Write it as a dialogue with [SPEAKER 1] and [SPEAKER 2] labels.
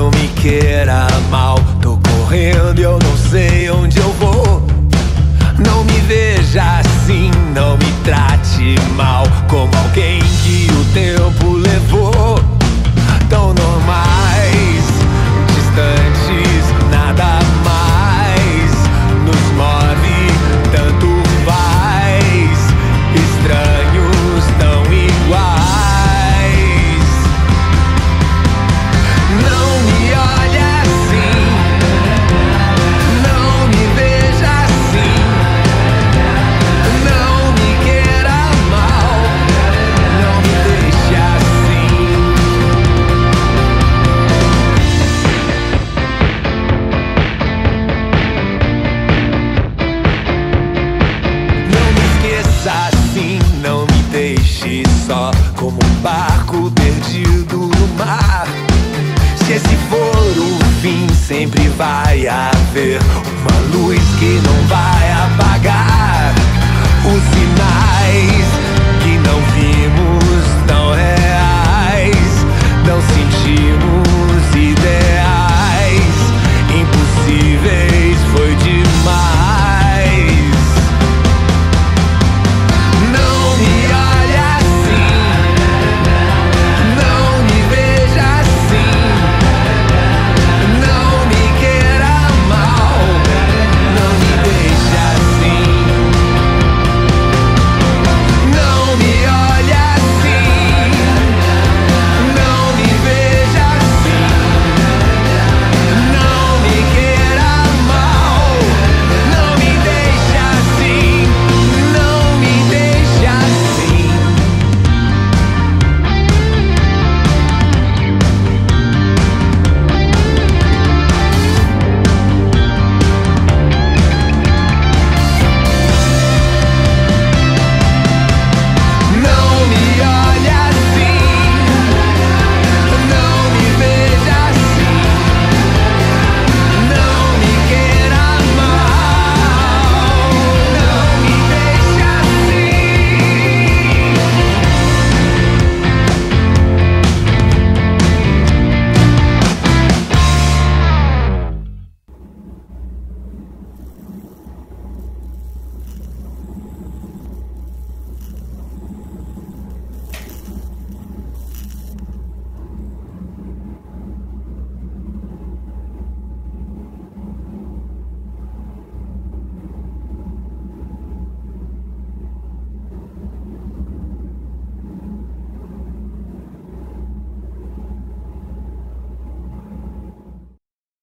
[SPEAKER 1] não me queira mal. Tô correndo e eu não sei onde eu vou. Não me veja assim, não me trate mal, como alguém que o tempo levou. Tão normais, distantes, nada mais nos move, tanto faz. Estranhos tão iguais. Não me olhe assim, não me veja assim, não me queira mal, não me deixe assim. Não me esqueça assim, não me deixe só, como um barco perdido no mar. Se esse for o fim, sempre vai haver uma luz que não vai